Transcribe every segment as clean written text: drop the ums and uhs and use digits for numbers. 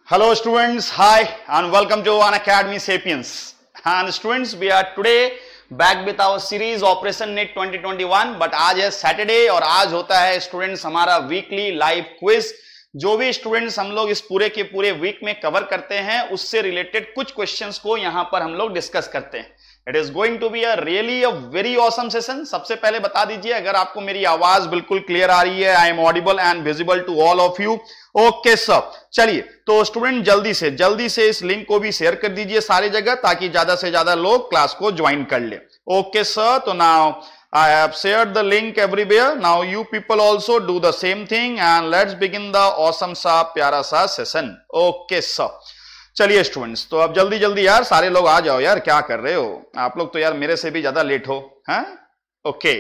Hello students, hi and welcome to Unacademy Sapiens. And students, we are today back with our series Operation NET 2021. But आज है Saturday और आज होता है students हमारा weekly live quiz. जो भी स्टूडेंट्स हम लोग इस पूरे के पूरे वीक में कवर करते हैं उससे रिलेटेड कुछ क्वेश्चंस को यहां पर हम लोग डिस्कस करते हैं। It is going to be a really a very awesome session. सबसे पहले बता दीजिए अगर आपको मेरी आवाज बिल्कुल क्लियर आ रही है, I am audible and visible to all of you. Okay sir, चलिए तो स्टूडेंट जल्दी से इस लिंक को भी शेयर कर दीजिए सारी जगह ताकि ज्यादा से ज्यादा लोग क्लास को ज्वाइन कर ले। ओके सर, तो now I have shared the link everywhere. Now you people also do the same thing and let's begin the awesome सा प्यारा सा सेशन। ओके सर, चलिए स्टूडेंट्स, तो अब जल्दी यार सारे लोग आ जाओ यार, क्या कर रहे हो आप लोग? तो यार मेरे से भी ज्यादा लेट हो हैं। ओके,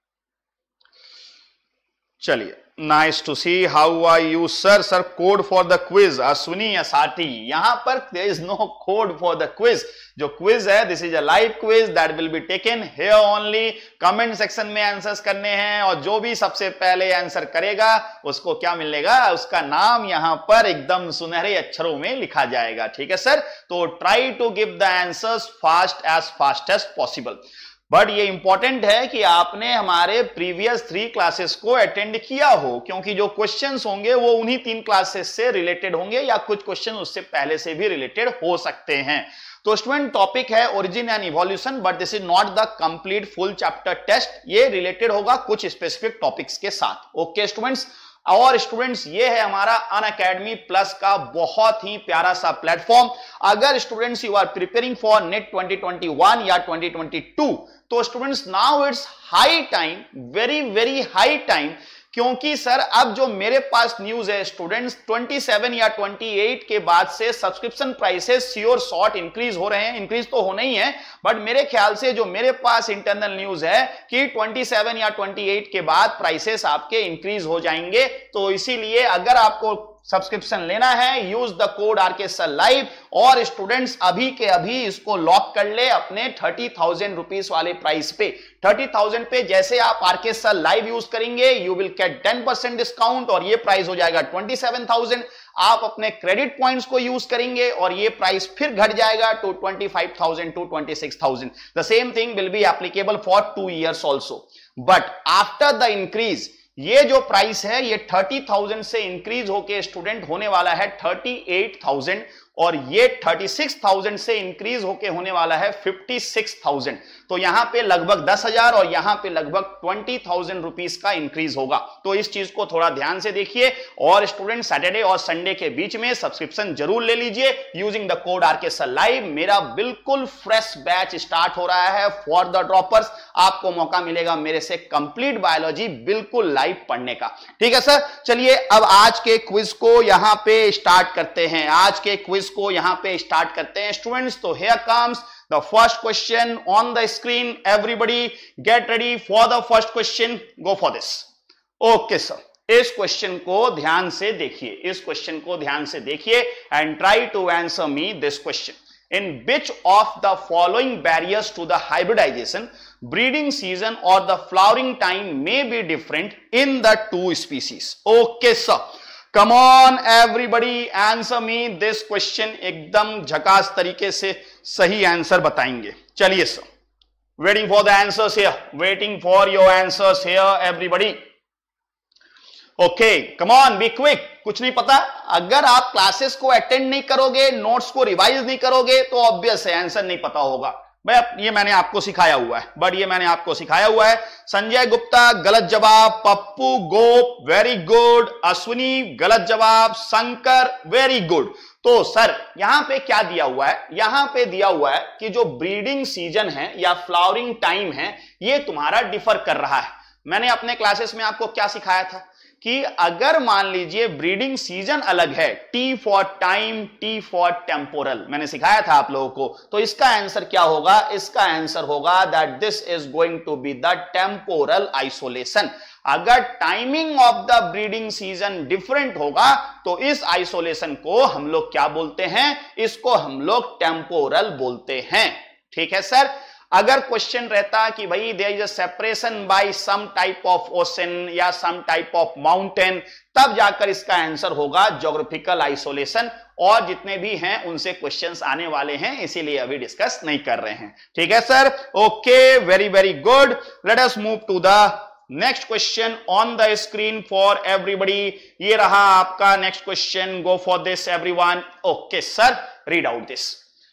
चलिए, nice to see, how are you sir? Sir code for the quiz Ashwini Asati. यहां पर there is no code for the quiz. जो क्विज है this is a live quiz that will be taken here only. Comment section में answers करने हैं और जो भी सबसे पहले आंसर करेगा उसको क्या मिलेगा? उसका नाम यहां पर एकदम सुनहरे अक्षरों में लिखा जाएगा। ठीक है सर, तो try to give the answers fast as possible. But ये इंपॉर्टेंट है कि आपने हमारे प्रीवियस 3 क्लासेस को अटेंड किया हो, क्योंकि जो क्वेश्चंस होंगे वो उन्हीं 3 क्लासेस से रिलेटेड होंगे या कुछ क्वेश्चन उससे पहले से भी रिलेटेड हो सकते हैं। तो स्टूडेंट टॉपिक है origin and evolution, but this is not the complete full chapter test. ये रिलेटेड होगा कुछ स्पेसिफिक टॉपिक्स के साथ। ओके स्टूडेंट्स, और स्टूडेंट्स ये है हमारा अनअकैडमी प्लस का बहुत ही प्यारा सा प्लेटफॉर्म। अगर students you are preparing for NET 2021 या 2022, तो students now it's high time, very high time, क्योंकि सर अब जो मेरे पास न्यूज है स्टूडेंट्स 27 या 28 के बाद से subscription prices sure shot increase हो रहे हैं। इंक्रीज तो होना ही है, बट मेरे ख्याल से जो मेरे पास इंटरनल न्यूज है कि 27 या 28 के बाद प्राइसेस आपके इंक्रीज हो जाएंगे। तो इसीलिए अगर आपको सब्सक्रिप्शन लेना है, use the code RK Live और स्टूडेंट्स अभी के अभी इसको लॉक कर ले अपने 30,000 रुपीस वाले प्राइस पे। 30,000 पे जैसे आप RK Live यूज करेंगे यू विल गेट 10% डिस्काउंट और ये प्राइस हो जाएगा 27,000। आप अपने क्रेडिट पॉइंट्स को यूज करेंगे और ये प्राइस फिर घट जाएगा to 25,000 to 26,000। The same thing will be applicable for 2 years also. But after the increase ये जो प्राइस है ये 30,000 से इंक्रीज होके स्टूडेंट होने वाला है 38,000 और ये 36,000 से इंक्रीज होके होने वाला है 56,000। तो यहां पे लगभग 10,000 और यहां पे लगभग 20,000 रुपीस का इंक्रीज होगा। तो इस चीज को थोड़ा ध्यान से देखिए और स्टूडेंट सैटरडे और संडे के बीच में सब्सक्रिप्शन जरूर ले लीजिए using the code RK Live। मेरा बिल्कुल फ्रेश बैच स्टार्ट हो रहा है फॉर द ड्रॉपर्स। आपको मौका मिलेगा मेरे से कंप्लीट बायोलॉजी बिल्कुल लाइव पढ़ने का। ठीक है सर, चलिए अब आज के क्विज को यहां पे स्टार्ट करते हैं। आज के क्विज को यहां पे स्टार्ट करते हैं स्टूडेंट्स। तो here comes the first question on the screen. Everybody get ready for the first question. Go for this. Okay sir, इस क्वेश्चन को ध्यान से देखिए, and try to answer me this question. In which of the following barriers to the hybridization, breeding season or the flowering time may be different in the 2 species? Okay sir, come on everybody answer me this question। एकदम झकास तरीके से सही answer बताएंगे। चलिए sir, waiting for the answers here, waiting for your answers here everybody. Okay, come on, be quick. कुछ नहीं पता, अगर आप क्लासेस को अटेंड नहीं करोगे, नोट्स को रिवाइज नहीं करोगे तो ऑब्वियस है आंसर नहीं पता होगा। भाई ये मैंने आपको सिखाया हुआ है। संजय गुप्ता गलत जवाब, पप्पू गोप वेरी गुड, अश्विनी गलत जवाब, शंकर वेरी गुड। तो सर यहां पे क्या दिया हुआ है? यहां पे दिया हुआ है कि जो ब्रीडिंग सीजन है या फ्लावरिंग टाइम है ये तुम्हारा डिफर कर रहा है। मैंने अपने क्लासेस में आपको क्या सिखाया था कि अगर मान लीजिए ब्रीडिंग सीजन अलग है, T for time, T for temporal, मैंने सिखाया था आप लोगों को। तो इसका आंसर क्या होगा? इसका आंसर होगा that this is going to be the temporal isolation. अगर timing of the breeding season different होगा तो इस आइसोलेशन को हम लोग क्या बोलते हैं? इसको हम लोग टेम्पोरल बोलते हैं। ठीक है सर, अगर क्वेश्चन रहता कि भाई there is a separation by some type of ocean या सम टाइप ऑफ माउंटेन, तब जाकर इसका आंसर होगा ज्योग्राफिकल आइसोलेशन, और जितने भी हैं उनसे क्वेश्चंस आने वाले हैं, इसीलिए अभी डिस्कस नहीं कर रहे हैं। ठीक है sir, okay, very very good. Let us move to the next question on the screen for everybody. ये रहा आपका next question, go for this everyone. Okay sir, read out this.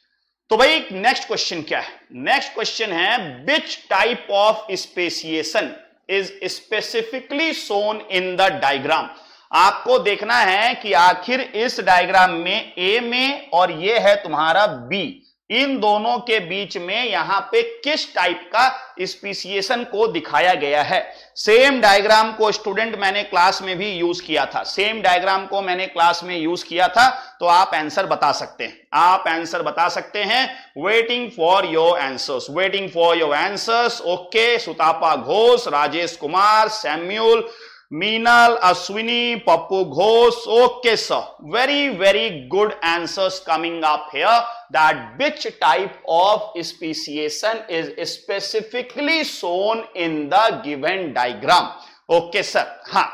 तो भाई नेक्स्ट क्वेश्चन क्या है? नेक्स्ट क्वेश्चन है which type of speciation is specifically shown in the diagram. आपको देखना है कि आखिर इस डायग्राम में ए में और ये है तुम्हारा बी, इन दोनों के बीच में यहां पे किस टाइप का स्पेसिएशन को दिखाया गया है। सेम डायग्राम को स्टूडेंट मैंने क्लास में भी यूज किया था, सेम डायग्राम को मैंने क्लास में यूज किया था, तो आप आंसर बता सकते हैं, आप आंसर बता सकते हैं। Waiting for your answers, waiting for your answers. Okay, Sutapa Ghosh, Rajesh Kumar, Samuel, Meenal, Ashwini, Pappu Ghosh. Okay sir, very very good answers coming up here, that which type of speciation is specifically shown in the given diagram. Okay sir, हाँ,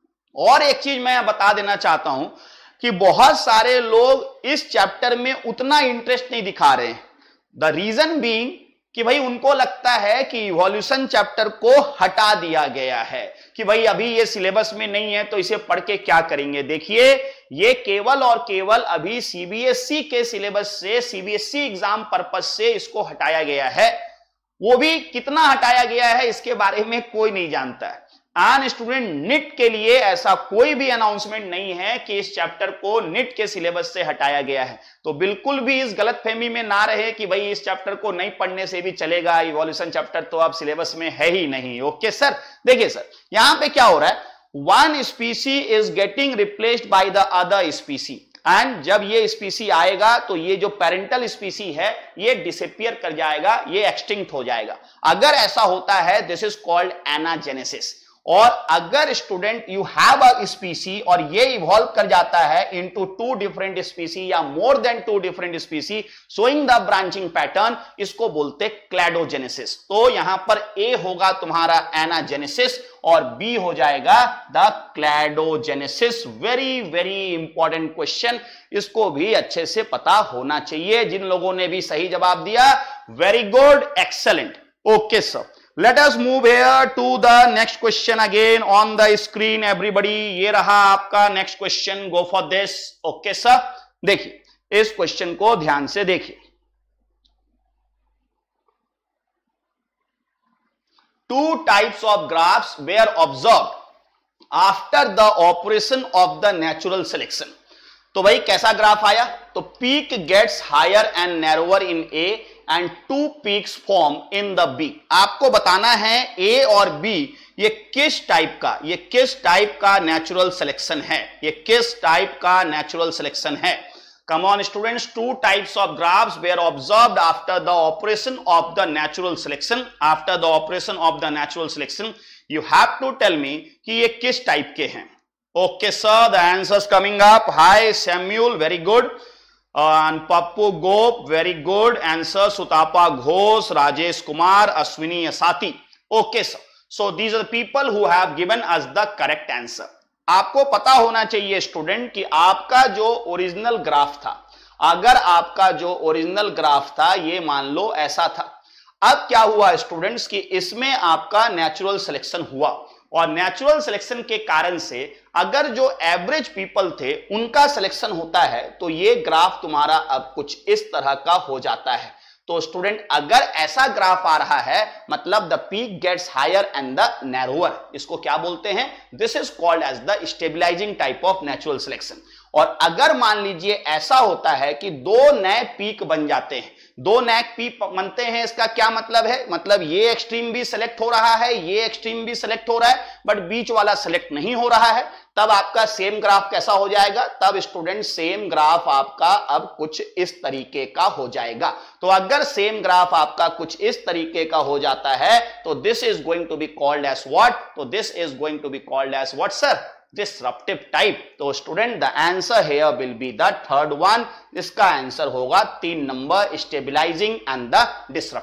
और एक चीज मैं बता देना चाहता हूं कि बहुत सारे लोग इस चैप्टर में उतना इंटरेस्ट नहीं दिखा रहे हैं। द रीजन बीइंग कि भाई उनको लगता है कि इवोल्यूशन चैप्टर को हटा दिया गया है, कि भाई अभी ये सिलेबस में नहीं है तो इसे पढ़ के क्या करेंगे। देखिए, ये केवल और केवल अभी सीबीएसई के सिलेबस से, सीबीएसई एग्जाम पर्पस से इसको हटाया गया है। वो भी कितना हटाया गया है इसके बारे में कोई नहीं जानता है। आन स्टूडेंट, निट के लिए ऐसा कोई भी अनाउंसमेंट नहीं है कि इस चैप्टर को निट के सिलेबस से हटाया गया है। तो बिल्कुल भी इस गलतफहमी में ना रहे कि भाई इस चैप्टर को नहीं पढ़ने से भी चलेगा, इवोल्यूशन चैप्टर तो अब सिलेबस में है ही नहीं। ओके सर, देखिए सर, यहां पे क्या हो रहा है, one species is getting replaced by the other species, and जब ये स्पीसी आएगा तो ये जो पेरेंटल स्पीसी है ये डिसअपियर कर जाएगा, ये एक्सटिंक्ट हो जाएगा। अगर ऐसा होता है, दिस इज कॉल्ड एनाजेनेसिस। और अगर student you have a species और ये इवॉल्व कर जाता है इनटू टू डिफरेंट स्पीसी या more than two different species showing the branching pattern, इसको बोलते क्लैडोजेनेसिस। तो यहां पर ए होगा तुम्हारा एनाजेनेसिस और बी हो जाएगा the cladogenesis. Very very important question, इसको भी अच्छे से पता होना चाहिए। जिन लोगों ने भी सही जवाब दिया, very good, excellent. Okay sir, let us move here to the next question again on the screen everybody। ये रहा आपका next question, go for this। okay sir, देखिए इस क्वेश्चन को ध्यान से देखिए। Two types of graphs were observed after the operation of the natural selection। तो भाई कैसा ग्राफ आया, तो peak gets higher and narrower in A and two peaks form in the B। आपको बताना है A और B ये किस टाइप का नेचुरल सिलेक्शन है, ये किस टाइप का नेचुरल सिलेक्शन है। Come on students, two types of graphs were observed after the operation of the natural selection। After the operation of the natural selection, you have to tell me कि ये किस type के हैं। Okay sir, the answers coming up। Hi Samuel, very good। and Pappu Gop, very good answer। Sutapa Ghosh, Rajesh Kumar, Ashwini Asati। okay sir, so these are the people who have given us the correct answer। आपको पता होना चाहिए student कि आपका जो original graph था, अगर आपका जो ओरिजिनल ग्राफ था ये मान लो ऐसा था, अब क्या हुआ स्टूडेंट्स कि इसमें आपका नेचुरल सिलेक्शन हुआ, और नेचुरल सिलेक्शन के कारण से अगर जो एवरेज पीपल थे उनका सिलेक्शन होता है तो ये ग्राफ तुम्हारा अब कुछ इस तरह का हो जाता है। तो स्टूडेंट अगर ऐसा ग्राफ आ रहा है मतलब the peak gets higher and the narrower, इसको क्या बोलते हैं, this is called as the stabilising type of natural selection. और अगर मान लीजिए ऐसा होता है कि दो नए पीक बन जाते हैं, दो नए पीक बनते हैं, इसका क्या मतलब है, मतलब ये एक्सट्रीम भी सिलेक्ट हो रहा है, ये एक्सट्रीम भी सिलेक्ट हो रहा है, बट बीच वाला सिलेक्ट नहीं हो रहा है, तब आपका सेम ग्राफ कैसा हो जाएगा, तब स्टूडेंट सेम ग्राफ आपका अब कुछ इस तरीके का हो जाएगा। तो अगर सेम ग्राफ आपका कुछ इस तरीके का हो जाता है तो this is going to be called as what, तो this is going to be called as what sir, disruptive type. तो student the answer here will be the third one, इसका आंसर होगा 3 number, stabilising and the disruptive.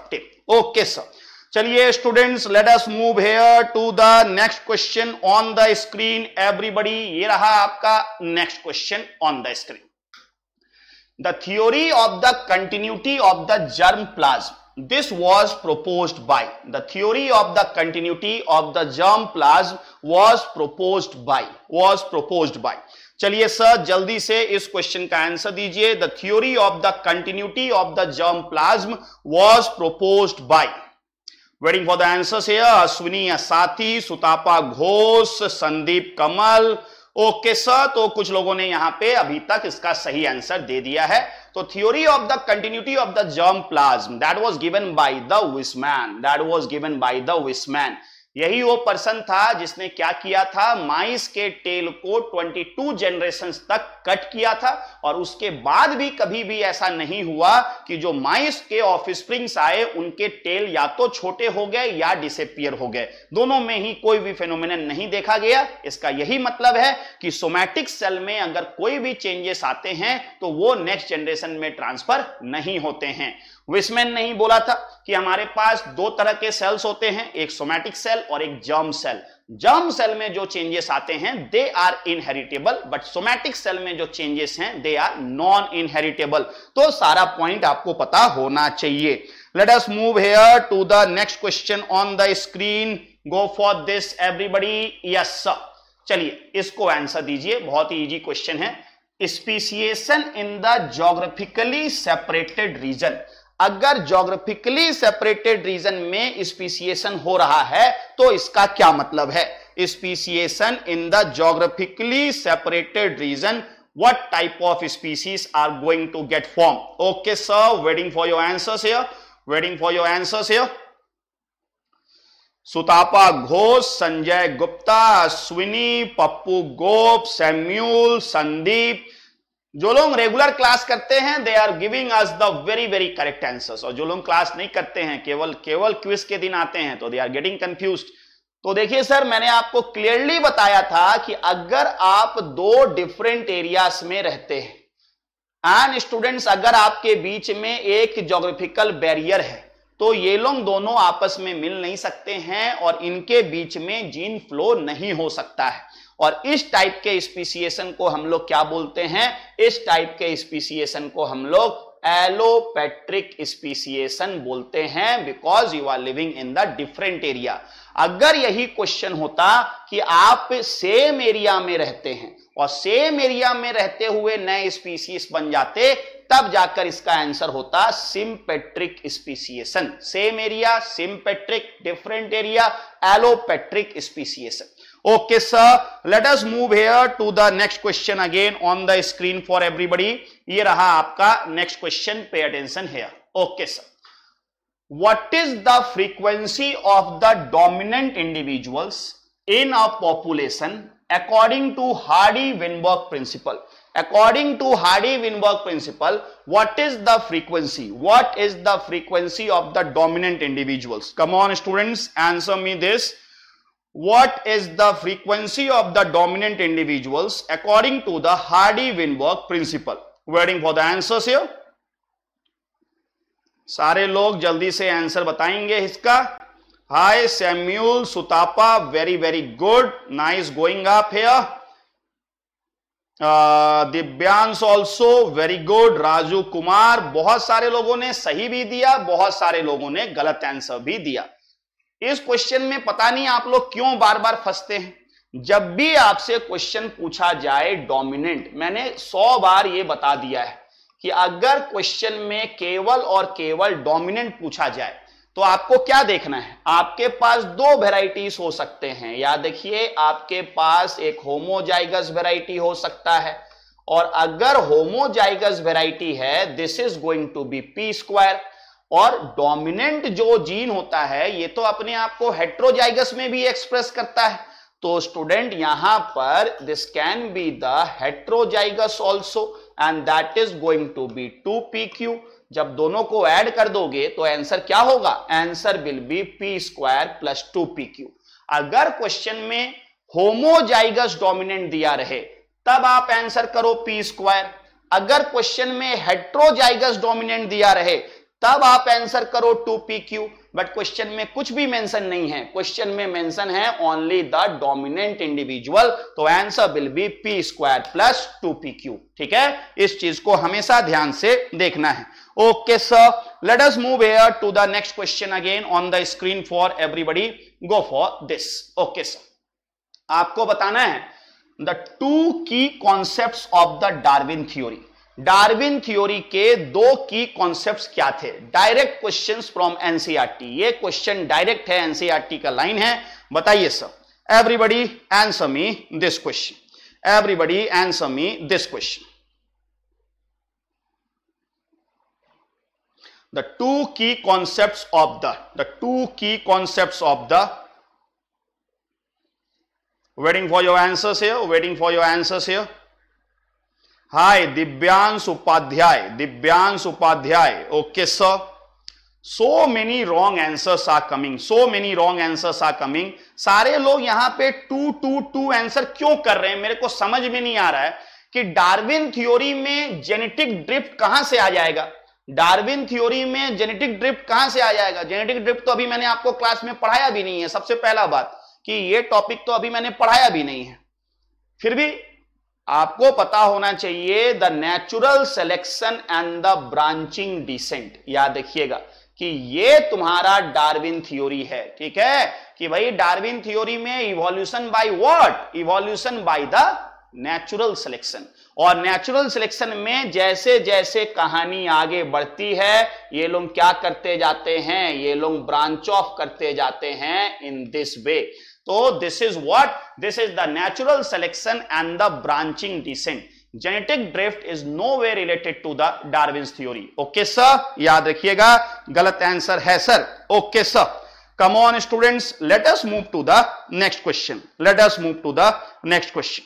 Okay sir, चलिए students, let us move here to the next question on the screen everybody. ये रहा आपका next question on the screen. The theory of the continuity of the germ plasm, this was proposed by, the theory of the continuity of the germ plasm was proposed by। चलिए sir जल्दी से इस question का answer दीजिए। The theory of the continuity of the germ plasm was proposed by, waiting for the answers here, Ashwini Sathi, Sutapa Ghosh, Sandeep Kamal. Okay sir, तो कुछ लोगों ने यहां पे अभी तक इसका सही आंसर दे दिया है। तो theory of the continuity of the germ plasm that was given by the Weismann, यही वो पर्सन था जिसने क्या किया था, माइस के टेल को 22 जनरेशंस तक कट किया था और उसके बाद भी कभी भी ऐसा नहीं हुआ कि जो माइस के ऑफस्प्रिंग्स आए उनके टेल या तो छोटे हो गए या डिसअपीयर हो गए, दोनों में ही कोई भी फेनोमेनन नहीं देखा गया। इसका यही मतलब है कि सोमैटिक सेल में अगर कोई भी चेंजेस आते हैं तो वो नेक्स्ट जनरेशन में ट्रांसफर नहीं होते हैं। विसमैन ने ही बोला था कि हमारे पास दो तरह के सेल्स होते हैं, एक सोमैटिक सेल और एक जर्म सेल। जर्म सेल में जो चेंजेस आते हैं they are inheritable, but somatic cell में जो चेंजेस हैं दे आर नॉन इनहेरिटेबल। तो सारा पॉइंट आपको पता होना चाहिए। Let us move here to the next question on the screen. Go for this everybody. Yes sir, चलिए इसको आंसर दीजिए, बहुत ही इजी क्वेश्चन है। Speciation in the geographically separated region, अगर ज्योग्राफिकली सेपरेटेड रीजन में स्पीसिएशन हो रहा है तो इसका क्या मतलब है। Speciation in the geographically separated region, what type of species are going to get formed? Okay sir, waiting for your answers here, Sutapa Ghosh, Sanjay Gupta, Ashwini, Pappu Gop, Samuel, Sandeep. जो लोग रेगुलर क्लास करते हैं they are giving us the very very correct answers, और जो लोग class नहीं करते हैं, केवल क्विज के दिन आते हैं, तो दे आर गेटिंग कंफ्यूज्ड। तो देखिए सर, मैंने आपको क्लियरली बताया था कि अगर आप दो डिफरेंट एरियाज में रहते हैं एंड स्टूडेंट्स, अगर आपके बीच में एक ज्योग्राफिकल बैरियर है तो ये लोग दोनों आपस में मिल नहीं सकते हैं और इनके बीच में जीन फ्लो नहीं हो सकता है। और इस टाइप के स्पीसिएशन को हम लोग क्या बोलते हैं, इस टाइप के स्पीसिएशन को हम लोग एलोपेट्रिक स्पीसिएशन बोलते हैं, because you are living in the different area. अगर यही क्वेश्चन होता कि आप सेम एरिया में रहते हैं और सेम एरिया में रहते हुए नए स्पीसीज बन जाते, तब जाकर इसका आंसर होता sympatric speciation. Same area sympatric, different area allopatric speciation. Okay sir, let us move here to the next question again on the screen for everybody। ये रहा आपका next question, pay attention here। Okay sir, what is the frequency of the dominant individuals in a population according to Hardy-Weinberg principle? According to Hardy-Weinberg principle, what is the frequency? What is the frequency of the dominant individuals? Come on students, answer me this. What is the frequency of the dominant individuals according to the Hardy-Weinberg principle? Waiting for the answers here. सारे लोग जल्दी से answer बताएंगे इसका। Hi Samuel, Sutapa, very very good, nice going up here. Divyansh also very good, Raju Kumar, बहुत सारे लोगों ने सही भी दिया, बहुत सारे लोगों ने गलत आंसर भी दिया। इस क्वेश्चन में पता नहीं आप लोग क्यों बार बार फंसते हैं। जब भी आपसे क्वेश्चन पूछा जाए डोमिनेंट, मैंने 100 बार ये बता दिया है कि अगर क्वेश्चन में केवल और केवल डोमिनेंट पूछा जाए तो आपको क्या देखना है, आपके पास दो वेराइटीज हो सकते हैं। याद रखिए, आपके पास एक होमोजाइगस वेराइटी हो सकता है, और अगर होमोजाइगस वेराइटी है this is going to be p square. और डोमिनेंट जो जीन होता है ये तो अपने आप को हेट्रोजाइगस में भी एक्सप्रेस करता है। तो स्टूडेंट यहां पर this can be the heterozygous also and that is going to be 2pq। जब दोनों को ऐड कर दोगे तो आंसर क्या होगा, answer will be p square plus 2pq। अगर क्वेश्चन में होमोजाइगस डोमिनेंट दिया रहे तब आप आंसर करो p स्क्वायर। अगर क्वेश्चन में हेट्रोजाइगस डोमिनेंट दिया रहे तब आप आंसर करो 2pq। बट क्वेश्चन में कुछ भी मेंशन नहीं है, क्वेश्चन में मेंशन है ओनली द डोमिनेंट इंडिविजुअल, तो answer will be p square plus 2pq। ठीक है, इस चीज को हमेशा ध्यान से देखना है। Okay sir, let us move here to the next question again on the screen for everybody, go for this. Okay sir, आपको बताना है the two key concepts of the Darwin theory. Darwin theory के दो key concepts क्या थे? Direct questions from NCERT, ये question direct है, NCERT का लाइन है। बताइए sir, everybody answer me this question, everybody answer me this question. The two key concepts of the two key concepts of the, waiting for your answers here, waiting for your answers here. Hi, Divyansh Upadhyay, Divyansh Upadhyay. Okay sir, so many wrong answers are coming, so many wrong answers are coming. सारे लोग यहां पे 2 answer क्यों कर रहे हैं? मेरे को समझ में नहीं आ रहा है कि डार्विन थ्योरी में जेनेटिक ड्रिफ्ट कहां से आ जाएगा। डार्विन थ्योरी में जेनेटिक ड्रिफ्ट कहां से आ जाएगा? जेनेटिक ड्रिफ्ट तो अभी मैंने आपको क्लास में पढ़ाया भी नहीं है, सबसे पहला बात कि ये टॉपिक तो अभी मैंने पढ़ाया भी नहीं है। फिर भी आपको पता होना चाहिए the natural selection and the branching descent. याद रखिएगा कि ये तुम्हारा डार्विन थ्योरी है। ठीक है, कि भाई डार्विन थ्योरी में evolution by what? Evolution by the natural selection. और नेचुरल सिलेक्शन में जैसे जैसे कहानी आगे बढ़ती है, ये लोग क्या करते जाते हैं? ये लोग ब्रांच ऑफ करते जाते हैं इन दिस वे। तो this is what? This is the natural selection and the branching descent. Genetic drift is no way related to the Darwin's theory. Okay sir, याद रखिएगा, गलत आंसर है sir. Okay sir, come on students, let us move to the next question, let us move to the next question.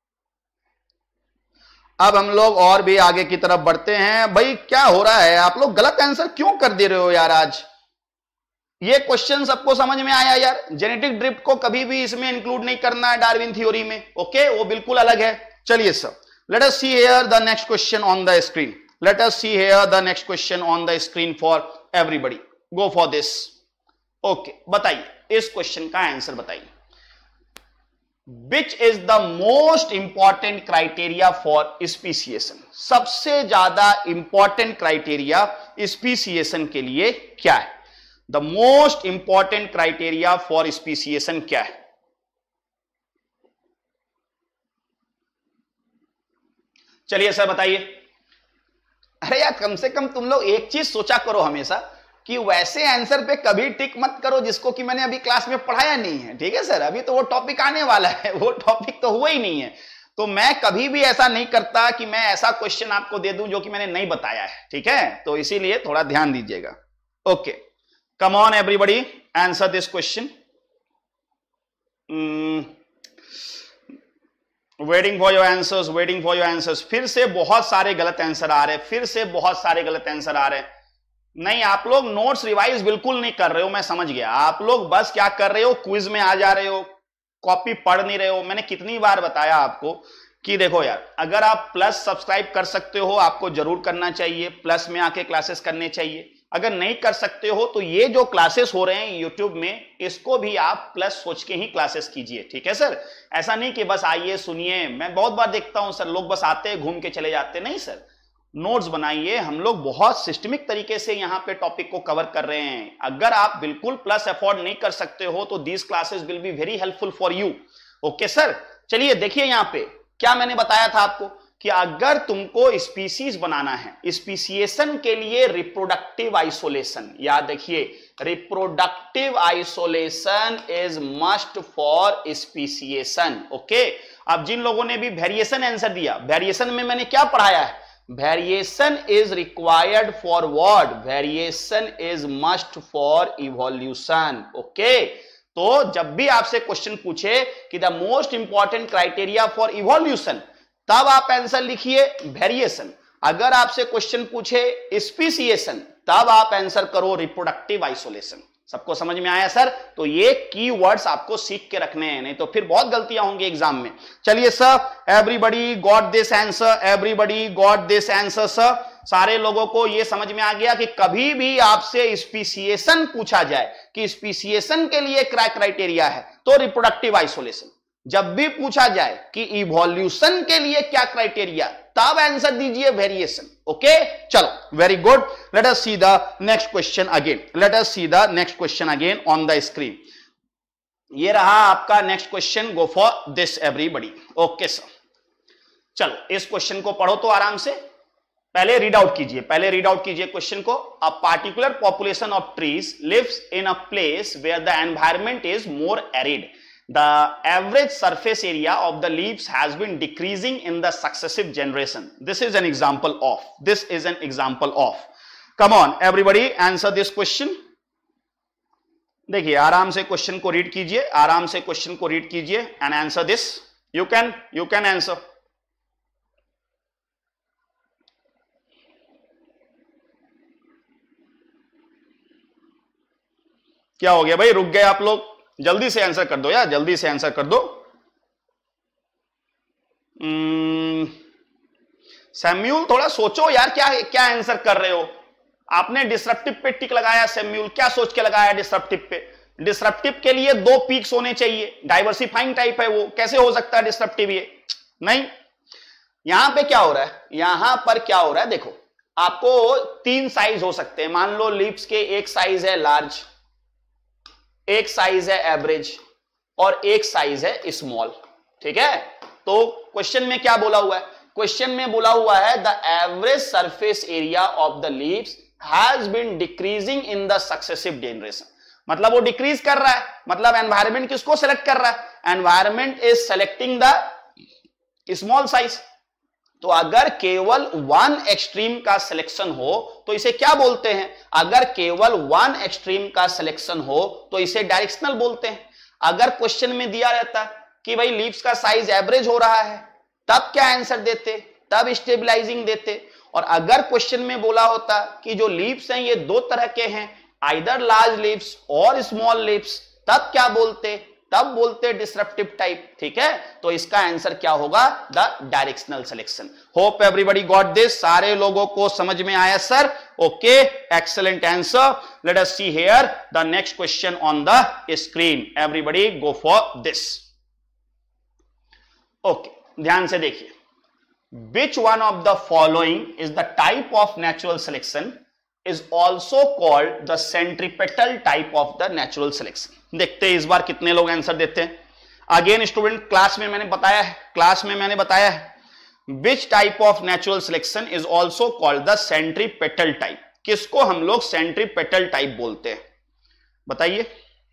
अब हम लोग और भी आगे की तरफ बढ़ते हैं। भाई क्या हो रहा है? आप लोग गलत आंसर क्यों कर दे रहे हो यार? आज ये क्वेश्चन सबको समझ में आया यार? जेनेटिक ड्रिफ्ट को कभी भी इसमें इंक्लूड नहीं करना है डार्विन थ्योरी में। ओके, वो बिल्कुल अलग है। चलिए sir, let us see here the next question on the screen, let us see here the next question on the screen for everybody, go for this. Okay, बताइए इस क्वेश्चन का answer बताइए। Which is the most important criteria for speciation? सबसे ज्यादा important criteria speciation के लिए क्या है? The most important criteria for speciation क्या है? चलिए सर बताइए। अरे यार, कम से कम तुम लोग एक चीज सोचा करो हमेशा कि वैसे आंसर पे कभी टिक मत करो जिसको कि मैंने अभी क्लास में पढ़ाया नहीं है। ठीक है सर, अभी तो वो टॉपिक आने वाला है, वो टॉपिक तो हुआ ही नहीं है। तो मैं कभी भी ऐसा नहीं करता कि मैं ऐसा क्वेश्चन आपको दे दूं जो कि मैंने नहीं बताया है। ठीक है, तो इसीलिए थोड़ा ध्यान दीजिएगा। Okay, come on everybody, answer this question. Waiting for your answers, waiting for your answers. फिर से बहुत सारे गलत आंसर आ रहे हैं, फिर से बहुत सारे गलत आंसर आ रहे हैं। नहीं, आप लोग नोट्स रिवाइज बिल्कुल नहीं कर रहे हो, मैं समझ गया। आप लोग बस क्या कर रहे हो, क्विज में आ जा रहे हो, कॉपी पढ़ नहीं रहे हो। मैंने कितनी बार बताया आपको कि देखो यार, अगर आप प्लस सब्सक्राइब कर सकते हो आपको जरूर करना चाहिए, प्लस में आके क्लासेस करने चाहिए। अगर नहीं कर सकते हो तो ये जो क्लासेस हो रहे हैं यूट्यूब में, इसको भी आप प्लस सोच के ही क्लासेस कीजिए। ठीक है सर, ऐसा नहीं कि बस आइए सुनिए। मैं बहुत बार देखता हूं सर, लोग बस आते घूम के चले जाते। नहीं सर, नोट्स बनाइए। हम लोग बहुत सिस्टमिक तरीके से यहाँ पे टॉपिक को कवर कर रहे हैं। अगर आप बिल्कुल प्लस अफोर्ड नहीं कर सकते हो तो these classes will be very helpful for you. Okay sir, चलिए देखिए यहाँ पे क्या मैंने बताया था आपको कि अगर तुमको स्पीसीज बनाना है, स्पीसिएशन के लिए रिप्रोडक्टिव आइसोलेशन, याद रखिए reproductive isolation is must for speciation. Okay, अब जिन लोगों ने भी वेरिएशन आंसर दिया, वेरिएशन में मैंने क्या पढ़ाया है? Variation is required for what? Variation is must for evolution. Okay, तो जब भी आपसे क्वेश्चन पूछे कि the most important criteria for evolution, तब आप आंसर लिखिए वेरिएशन। अगर आपसे क्वेश्चन पूछे स्पीसिएशन, तब आप आंसर करो रिप्रोडक्टिव आइसोलेशन। सबको समझ में आया सर? तो ये कीवर्ड्स आपको सीख के रखने हैं, नहीं तो फिर बहुत गलतियां होंगी एग्जाम में। चलिए sir, everybody got this answer, everybody got this answer sir. सारे लोगों को ये समझ में आ गया कि कभी भी आपसे स्पीसिएशन पूछा जाए कि स्पीसिएशन के लिए क्या क्राइटेरिया है, तो रिप्रोडक्टिव आइसोलेशन। जब भी पूछा जाए कि इवोल्यूशन के लिए क्या क्राइटेरिया, तब आंसर दीजिए वेरिएशन। ओके, चलो, very good. Let us see the next question again, let us see the next question again on the screen. ये रहा आपका next question, go for this everybody. Okay sir, चलो इस question को पढ़ो तो आराम से, पहले रीड आउट कीजिए, पहले रीड आउट कीजिए क्वेश्चन को। A particular population of trees lives in a place where the environment is more arid. The average surface area of the leaves has been decreasing in the successive generation. This is an example of. This is an example of. Come on, everybody, answer this question. देखिए आराम से question को read कीजिए, आराम से question को read कीजिए and answer this. You can answer. क्या हो गया भाई, रुक गए आप लोग? जल्दी से आंसर कर दो यार, जल्दी से आंसर कर दो. सैम्यूल थोड़ा सोचो यार, क्या क्या आंसर कर रहे हो? आपने डिसरप्टिव पे टिक लगाया सैम्यूल, क्या सोच के लगाया डिसरप्टिव पे? डिसरप्टिव के लिए 2 पीक्स होने चाहिए, डाइवर्सिफाइंग टाइप है वो, कैसे हो सकता है डिसरप्टिव? ये नहीं. यहां पे क्या हो रहा है, यहां पर क्या हो रहा है, देखो आपको 3 साइज हो सकते हैं. मान लो लीव्स के एक साइज है लार्ज, एक साइज है एवरेज और एक साइज है स्मॉल. ठीक है, तो क्वेश्चन में क्या बोला हुआ है? क्वेश्चन में बोला हुआ है the average surface area of the leaves has been decreasing in the successive generation. मतलब वो डिक्रीज कर रहा है, मतलब एनवायरमेंट किसको सेलेक्ट कर रहा है? Environment is selecting the small size. तो अगर केवल 1 एक्सट्रीम का सिलेक्शन हो तो इसे क्या बोलते हैं? अगर केवल 1 एक्सट्रीम का सिलेक्शन हो तो इसे डायरेक्शनल बोलते हैं. अगर क्वेश्चन में दिया रहता कि भाई लीव्स का साइज एवरेज हो रहा है, तब क्या आंसर देते? तब स्टेबलाइजिंग देते. और अगर क्वेश्चन में बोला होता कि जो लीव्स हैं ये 2 तरह के हैं, आइदर लार्ज लीव्स और स्मॉल लीव्स, तब क्या बोलते? तब बोलते डिसरप्टिव टाइप. ठीक है, तो इसका आंसर क्या होगा? The directional selection. Hope everybody got this. सारे लोगों को समझ में आया sir? Okay, excellent answer. Let us see here the next question on the screen. Everybody go for this. Okay, ध्यान से देखिए. Which one of the following is the type of natural selection is also called the centripetal type of the natural selection? देखते हैं इस बार कितने लोग answer देते हैं. अगेन स्टूडेंट, क्लास में मैंने बताया है which type of natural selection is also called the centripetal type. किसको हम लोग centripetal type बोलते हैं, बताइए.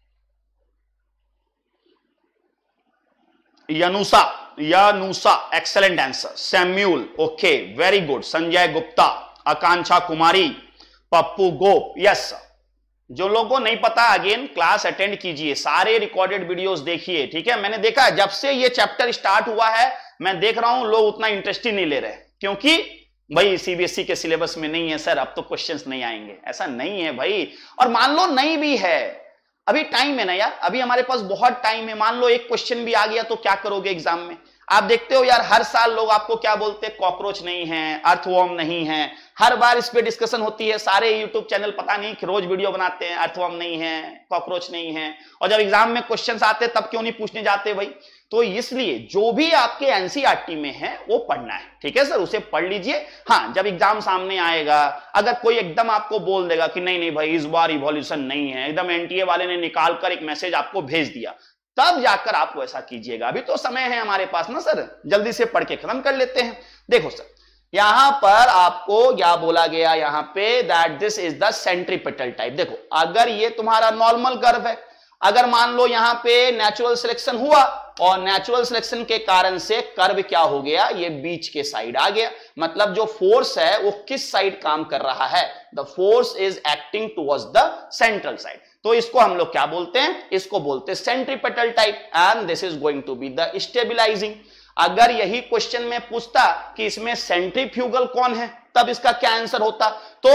Yanusa, excellent answer. Samuel, okay, very good. Sanjay Gupta, Akanksha Kumari, Pappu Gop, yes. जो लोगों को नहीं पता, अगेन क्लास अटेंड कीजिए, सारे रिकॉर्डेड वीडियोस देखिए. ठीक है, मैंने देखा जब से ये चैप्टर स्टार्ट हुआ है, मैं देख रहा हूं लोग उतना इंटरेस्ट ही नहीं ले रहे, क्योंकि भाई सीबीएसई के सिलेबस में नहीं है सर, अब तो क्वेश्चंस नहीं आएंगे. ऐसा नहीं है भाई. और मान लो नहीं भी है, अभी टाइम है ना यार, अभी हमारे पास बहुत टाइम है. मान लो एक क्वेश्चन भी आ गया तो क्या करोगे एग्जाम में? आप देखते हो यार, हर साल लोग आपको क्या बोलते हैं? कॉकरोच नहीं है, अर्थवॉर्म नहीं है. हर बार इस पे डिस्कशन होती है. सारे यूट्यूब चैनल पता नहीं कि रोज वीडियो बनाते हैं, अर्थवॉर्म नहीं है, कॉकरोच नहीं है. और जब एग्जाम में क्वेश्चंस आते हैं तब क्यों नहीं पूछने जाते भाई? तो इसलिए जो भी आपके एनसीईआरटी में है वो पढ़ना है. ठीक है सर, उसे पढ़ लीजिए. हाँ, जब एग्जाम सामने आएगा, अगर कोई एकदम आपको बोल देगा कि नहीं नहीं भाई इस बार इवोल्यूशन नहीं है, एकदम एनटीए वाले ने निकाल कर एक मैसेज आपको भेज दिया, तब जाकर आप वैसा कीजिएगा. अभी तो समय है हमारे पास ना सर, जल्दी से पढ़ के खत्म कर लेते हैं. देखो सर, यहां पर आपको क्या बोला गया यहां पे, that this is the centripetal type. देखो, अगर ये तुम्हारा नॉर्मल कर्व है, अगर मान लो यहां पे नेचुरल सिलेक्शन हुआ और नेचुरल सिलेक्शन के कारण से कर्व क्या हो गया? ये बीच के साइड आ गया. मतलब जो फोर्स है वो किस साइड काम कर रहा है? The force is acting towards the central side. तो इसको हम लोग क्या बोलते हैं? इसको बोलते हैं centripetal type. And this is going to be the stabilising. अगर यही क्वेश्चन में पूछता कि इसमें सेंट्रीफ्यूगल कौन है, तब इसका क्या आंसर होता? तो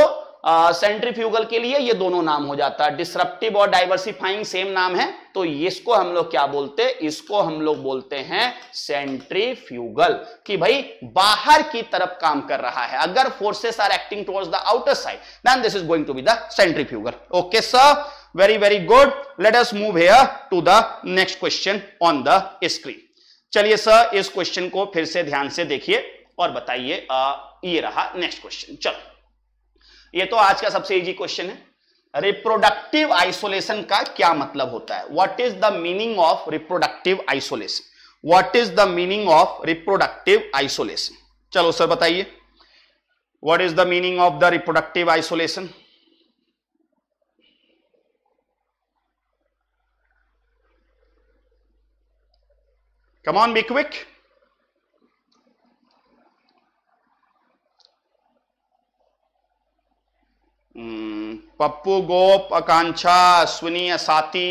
सेंट्रीफ्यूगल के लिए ये दोनों नाम हो जाता है, डिसरप्टिव और डाइवर्सिफाइंग सेम नाम है, तो इसको हम लोग क्या बोलते हैं, इसको हम लोग बोलते हैं सेंट्रीफ्यूगल, कि भाई बाहर की तरफ काम कर रहा है। अगर forces are acting towards the outer side then this is going to be the centrifugal. Okay sir, very very good. Let us move here to the next question on the screen. चलिए sir, इस question को फिर से ध्यान से देखिए और बताइए। ये रहा नेक्स्ट क्वेश्चन। चलो, ये तो आज का सबसे इजी क्वेश्चन है। रिप्रोडक्टिव आइसोलेशन का क्या मतलब होता है? What is the meaning of reproductive isolation? What is the meaning of reproductive isolation? चलो सर बताइए, what is the meaning of the reproductive isolation? Come on, be quick. Pappu, Gop, Akanksha, Ashwini, Asati,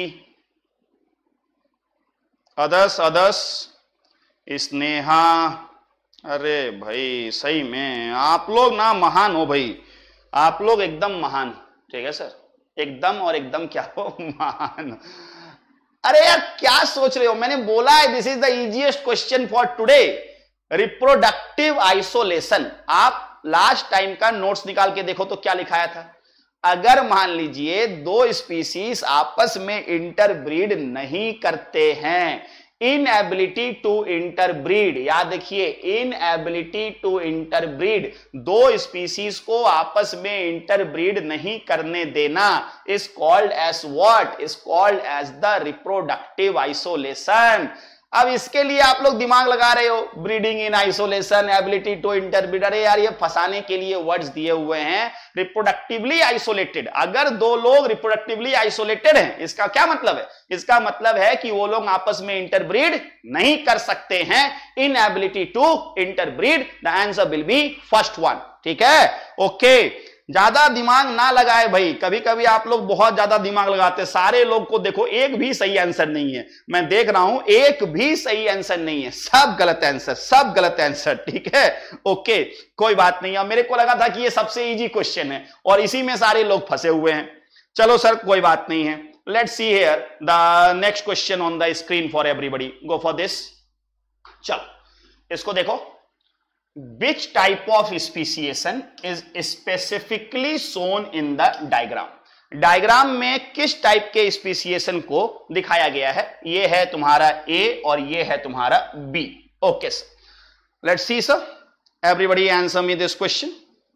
others, Sneha. अरे भाई सही में आप लोग ना महान हो भाई, आप लोग एकदम महान। ठीक है सर, एकदम और एकदम क्या हो, महान। अरे यार क्या सोच रहे हो, मैंने बोला है this is the easiest question for today. Reproductive isolation, आप लास्ट टाइम का नोट्स निकाल के देखो तो क्या लिखाया था। अगर मान लीजिए दो स्पीसीज आपस में इंटरब्रीड नहीं करते हैं, इनएबिलिटी टू इंटरब्रीड, याद रखिए इनएबिलिटी टू इंटरब्रीड, दो स्पीसीज को आपस में इंटरब्रीड नहीं करने देना is called as what? Is called as the reproductive isolation. अब इसके लिए आप लोग दिमाग लगा रहे हो, breeding in isolation, ability to interbreed. अरे यार ये फंसाने के लिए वर्ड्स दिए हुए हैं। रिप्रोडक्टिवली आइसोलेटेड, अगर दो लोग रिप्रोडक्टिवली आइसोलेटेड हैं, इसका क्या मतलब है? इसका मतलब है कि वो लोग आपस में इंटरब्रीड नहीं कर सकते हैं। Inability to interbreed, the answer will be first one. ठीक है, ओके। ज्यादा दिमाग ना लगाए भाई, कभी कभी आप लोग बहुत ज्यादा दिमाग लगाते हैं। सारे लोग को देखो, एक भी सही आंसर नहीं है, मैं देख रहा हूं एक भी सही आंसर नहीं है, सब गलत आंसर, सब गलत आंसर। ठीक है, ओके, कोई बात नहीं। अब मेरे को लगा था कि ये सबसे इजी क्वेश्चन है और इसी में सारे लोग फंसे हुए हैं। चलो सर कोई बात नहीं है। Let's see here the next question on the screen for everybody, go for this. चलो इसको देखो। Which type of speciation is specifically shown in the diagram? Diagram में किस टाइप के स्पीसिएशन को दिखाया गया है? ये है तुम्हारा A और ये है तुम्हारा B। Okay sir, let's see sir, everybody answer me this question.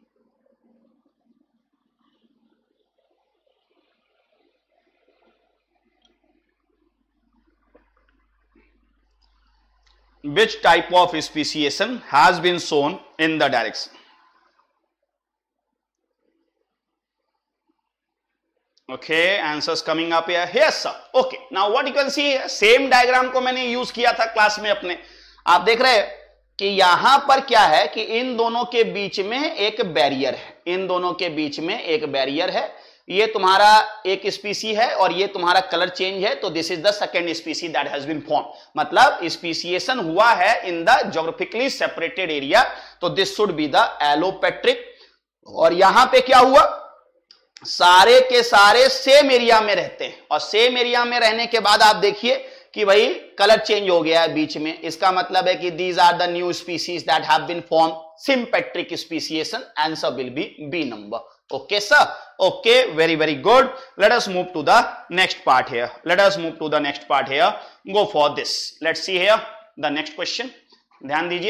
Which type of speciation has been shown in the direction? Okay, answers coming up here. Yes sir. Okay, now what you can see here, same diagram को मैंने use किया था class में अपने। आप देख रहे हैं कि यहां पर क्या है कि इन दोनों के बीच में एक बैरियर है, इन दोनों के बीच में एक बैरियर है। ये तुम्हारा एक स्पीसी है और ये तुम्हारा कलर चेंज है, तो this is the second specie that has been form. मतलब स्पीसिएशन हुआ है in the geographically separated area, तो this should be the allopatric. और यहां पे क्या हुआ, सारे के सारे सेम एरिया में रहते हैं और सेम एरिया में रहने के बाद आप देखिए कि भाई कलर चेंज हो गया है बीच में। इसका मतलब है कि these are the new species that have been form, sympatric speciation. Answer will be B number. Okay sir, okay, very very good. Let us move to the next part here. Let us move to the next part here. Go for this. Let's see here the next question. ध्यान दीजिए।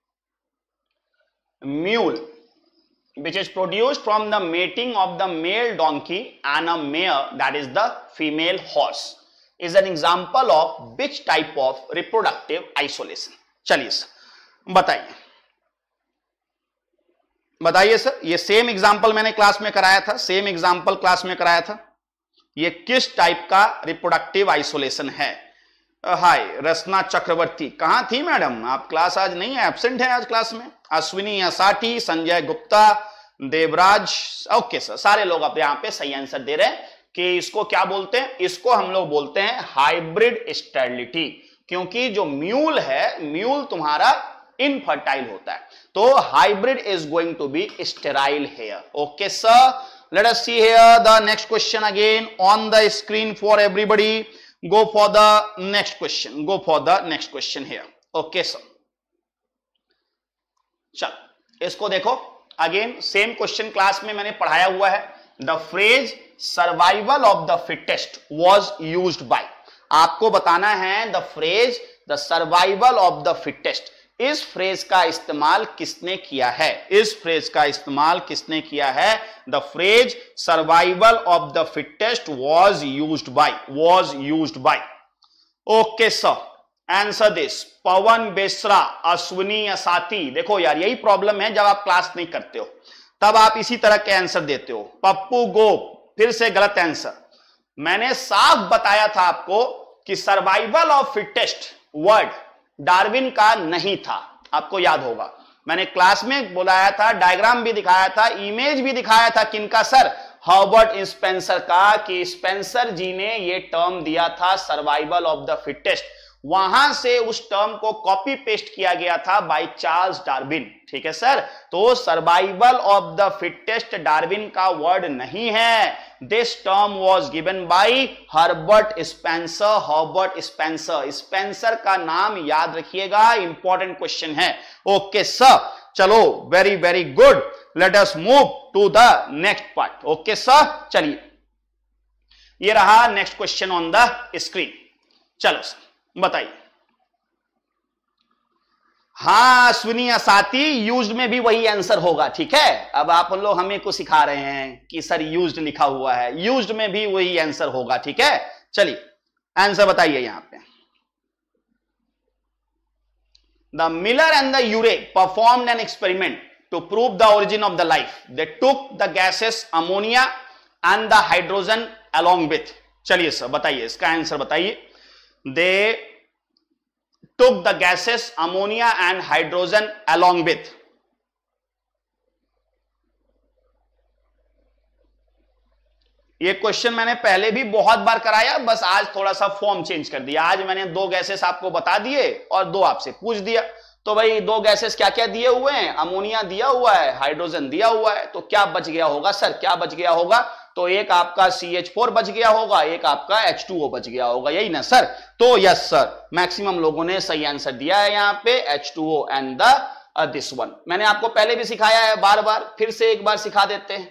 Mule, which is produced from the mating of the male donkey and a mare, that is the female horse, is an example of which type of reproductive isolation? चलिए sir बताइए, बताइए sir. ये same example मैंने class में कराया था, same example class में कराया था। ये किस टाइप का रिप्रोडक्टिव आइसोलेशन है? हाय रचना चक्रवर्ती, कहां थी मैडम आप? क्लास आज नहीं है, एब्सेंट है आज क्लास में। अश्विनी असाठी, संजय गुप्ता, देवराज। ओके सर, सारे लोग अब यहां पे सही आंसर दे रहे हैं कि इसको क्या बोलते हैं? इसको हम लोग बोलते हैं हाइब्रिड स्टेरिलिटी, क्योंकि जो म्यूल है, म्यूल तुम्हारा इनफर्टाइल होता है, तो hybrid is going to be sterile here. Okay sir, Let us see here the next question again on the screen for everybody. Go for the next question. Go for the next question here. Okay, sir. चलो इसको देखो. Again same question class में मैंने पढ़ाया हुआ है. The phrase survival of the fittest was used by. आपको बताना है the phrase the survival of the fittest. इस फ्रेज का इस्तेमाल किसने किया है? इस फ्रेज का इस्तेमाल किसने किया है? The phrase survival of the fittest was used by. Was used by. Okay sir, answer this. Pawan Besra, Ashwini Asati. देखो यार यही प्रॉब्लम है, जब आप क्लास नहीं करते हो तब आप इसी तरह के आंसर देते हो. पप्पू गोप, फिर से गलत आंसर. मैंने साफ बताया था आपको कि survival of fittest word Darwin का नहीं था. आपको याद होगा मैंने क्लास में बुलाया था, डायग्राम भी दिखाया था, इमेज भी दिखाया था. किनका सर? हर्बर्ट स्पेंसर का. कि स्पेंसर जी ने ये टर्म दिया था सर्वाइवल ऑफ द फिटेस्ट. वहां से उस टर्म को कॉपी पेस्ट किया गया था बाय चार्ल्स डार्विन. ठीक है सर. तो survival of the fittest Darwin का वर्ड नहीं है. This term was given by Herbert Spencer. Herbert Spencer. Spencer का नाम याद रखिएगा, इंपॉर्टेंट क्वेश्चन है. ओके सर, चलो very very good. Let us move to the next part. Okay sir, चलिए ये रहा next question on the screen. चलो सर बताइए. हाँ अश्विनी असाती, यूज्ड में भी वही आंसर होगा. ठीक है, अब आप लोग हमें को सिखा रहे हैं कि सर यूज्ड लिखा हुआ है, यूज्ड में भी वही आंसर होगा. ठीक है, चलिए आंसर बताइए यहां पे. The Miller and the Urey performed an experiment to prove the origin of the life. They took the gases ammonia and the hydrogen along with. चलिए सर बताइए, इसका आंसर बताइए. They took the gases ammonia and hydrogen along with. ये question मैंने पहले भी बहुत बार कराया, बस आज थोड़ा सा फॉर्म चेंज कर दिया. आज मैंने दो गैसेस आपको बता दिए और दो आपसे पूछ दिया. तो भाई दो गैसेस क्या क्या दिए हुए हैं? अमोनिया दिया हुआ है, हाइड्रोजन दिया हुआ है. तो क्या बच गया होगा सर? क्या बच गया होगा? तो एक आपका CH4 बच गया होगा, एक आपका H2O बच गया होगा. यही ना सर? तो यस सर, मैक्सिमम लोगों ने सही आंसर दिया है यहां पे H2O and the this one. मैंने आपको पहले भी सिखाया है, बार बार फिर से एक बार सिखा देते हैं.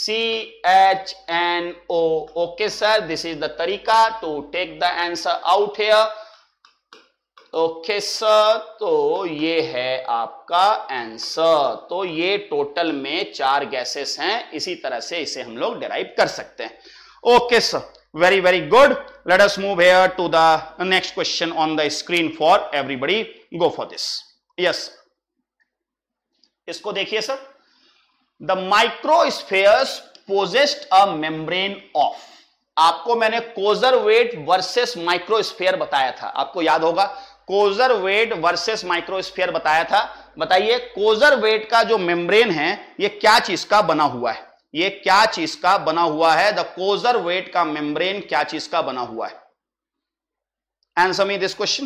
CHNO. Okay sir, this is the तरीका to take the answer out here. Okay sir, तो ये है आपका आंसर. तो ये टोटल में 4 गैसेस हैं. इसी तरह से इसे हम लोग डिराइव कर सकते हैं. Okay sir, very very good. Let us move here to the next question on the screen for everybody. Go for this. Yes, इसको देखिए sir. The microspheres possessed a membrane of. आपको मैंने कोजरवेट वर्सेस माइक्रोस्फेयर बताया था, आपको याद होगा. कोजरवेट वर्सेस माइक्रोस्फेयर बताया था. बताइए कोजरवेट का जो मेम्ब्रेन है ये क्या चीज का बना हुआ है? ये क्या चीज का बना हुआ है? द कोजरवेट का मेम्ब्रेन क्या चीज का बना हुआ है? Answer me this question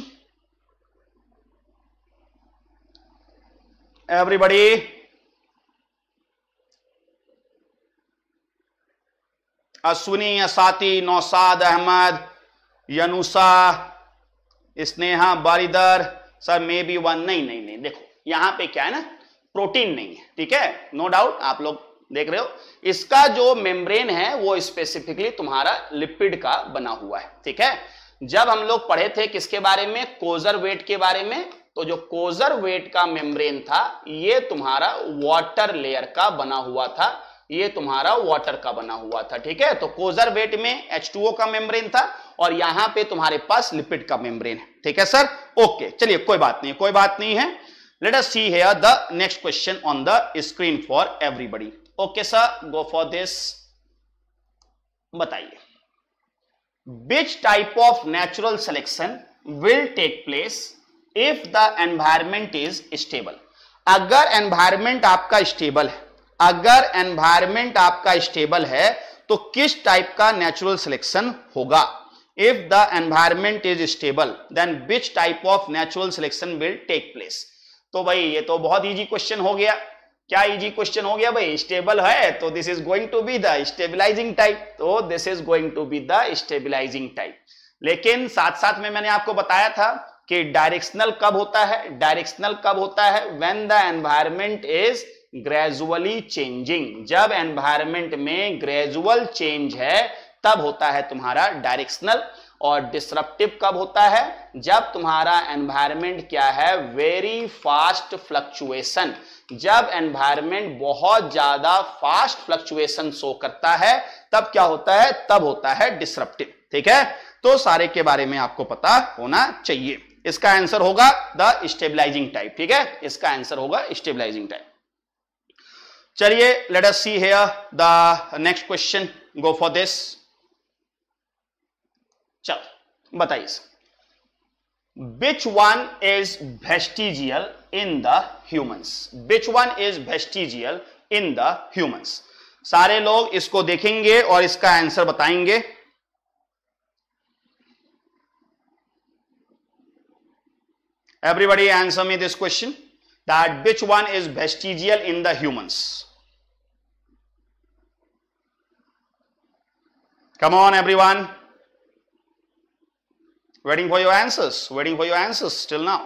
everybody. Ashwini Asati, Naushad Ahmad, Yanusa, Sneha Baridar. Sir may be one. नहीं, देखो यहां पे क्या है ना, प्रोटीन नहीं है. ठीक है, नो डाउट आप लोग देख रहे हो. इसका जो मेम्ब्रेन है वो स्पेसिफिकली तुम्हारा लिपिड का बना हुआ है. ठीक है, जब हम लोग पढ़े थे किसके बारे में? कोजरवेट के बारे में. तो जो कोजरवेट का मेम्ब्रेन था ये तुम्हारा वाटर लेयर का बना हुआ था. ये तुम्हारा वाटर का बना हुआ था. ठीक है, तो कोजरवेट में H2O का मेम्ब्रेन था और यहां पे तुम्हारे पास लिपिड का मेम्ब्रेन है. ठीक है सर. ओके, चलिए कोई बात नहीं है. Let us see here the next question on the screen for everybody. Okay sir, go for this. बताइए which type of natural selection will take place if the environment is stable. अगर environment आपका stable है, अगर environment आपका stable है तो किस type का नेचुरल सिलेक्शन होगा? If the environment is stable then which type of natural selection will take place. तो भाई ये तो बहुत इजी क्वेश्चन हो गया. क्या इजी क्वेश्चन हो गया भाई? स्टेबल है तो this is going to be the stabilising type, तो this is going to be the stabilising type. लेकिन साथ साथ में मैंने आपको बताया था कि डायरेक्शनल कब होता है? डायरेक्शनल कब होता है? When the environment is gradually changing. जब एनवायरमेंट में ग्रेजुअल चेंज है तब होता है तुम्हारा डायरेक्शनल। और डिसरप्टिव कब होता है? जब तुम्हारा एनवायरमेंट क्या है? Very fast fluctuation. जब एनवायरमेंट बहुत ज्यादा फास्ट फ्लक्चुएशन शो करता है तब क्या होता है? तब होता है डिसरप्टिव। ठीक है, तो सारे के बारे में आपको पता होना चाहिए। इसका आंसर होगा द स्टेबलाइजिंग टाइप। ठीक है, इसका आंसर होगा स्टेबलाइजिंग टाइप। चलिए let us see here the next question, go for this. चलो बताइए, which one is vestigial in the humans? Which one is vestigial in the humans? सारे लोग इसको देखेंगे और इसका आंसर बताएंगे। Everybody answer me this question, that which one is vestigial in the humans? Come on everyone, waiting for your answers, waiting for your answers till now.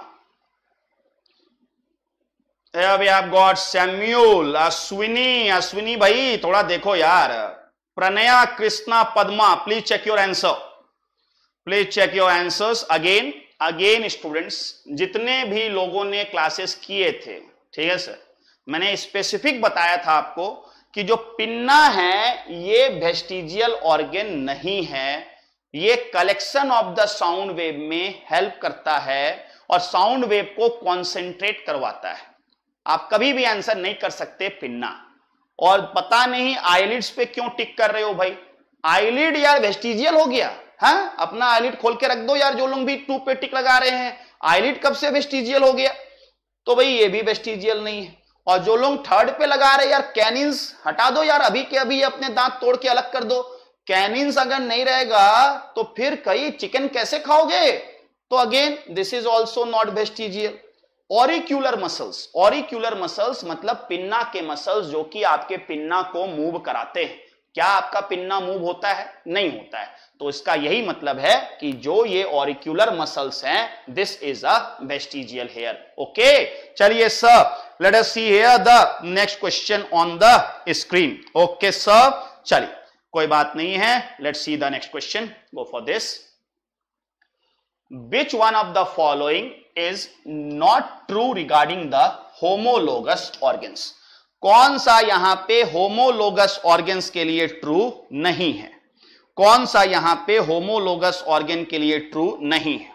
Here we have got Samuel, Ashwini भाई थोड़ा देखो यार, Pranaya, Krishna, Padma, please check your answer, please check your answers again students, जितने भी लोगों ने classes किए थे, ठीक है सर, मैंने स्पेसिफिक बताया था आपको कि जो पिन्ना है ये वेस्टिजियल ऑर्गन नहीं है, ये collection of the sound wave में हेल्प करता है और साउंड वेव को कॉन्सेंट्रेट करवाता है। आप कभी भी आंसर नहीं कर सकते पिन्ना। और पता नहीं आईलिड्स पे क्यों टिक कर रहे हो भाई? आईलिड यार वेस्टिजियल हो गया? हाँ, अपना आईलिड खोल के रख दो यार, जो लोग भी 2 पे टिक लगा रहे हैं। आईलिड कब से वेस्टिजियल हो गया? तो भाई ये भी वेस्टिजियल नहीं है। और जो लोग 3rd पे लगा रहे यार, कैनिन्स हटा दो यार, अभी के अभी अपने दांत तोड़ के अलग कर दो। कैनिन्स अगर नहीं रहेगा तो फिर कई चिकन कैसे खाओगे? तो again this is also not vestigial. Auricular muscles मतलब पिन्ना के मसल्स जो कि आपके पिन्ना को मूव कराते हैं। क्या आपका पिन्ना मूव होता है? नहीं होता है। तो इसका यही मतलब है कि जो ये ऑरिक्यूलर मसल्स हैं, this is a vestigial here. Okay, चलिए sir, let us see here the next question on the screen. Okay sir, चलिए कोई बात नहीं है, let's see the next question, go for this. Which one of the following is not true regarding the homologous organs? कौन सा यहां पे homologous organs के लिए ट्रू नहीं है? कौन सा यहां पे होमोलोगस ऑर्गन के लिए ट्रू नहीं है?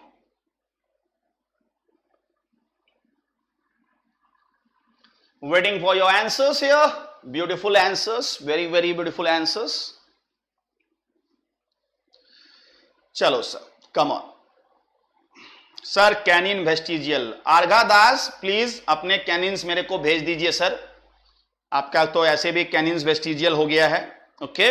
Waiting for your answers here. Beautiful answers, very very beautiful answers. चलो sir, come on sir. Canine vestigial, Argha Das please अपने कैनिन्स मेरे को भेज दीजिए सर। आपका तो ऐसे भी कैनिन्स वेस्टिजियल हो गया है। Okay,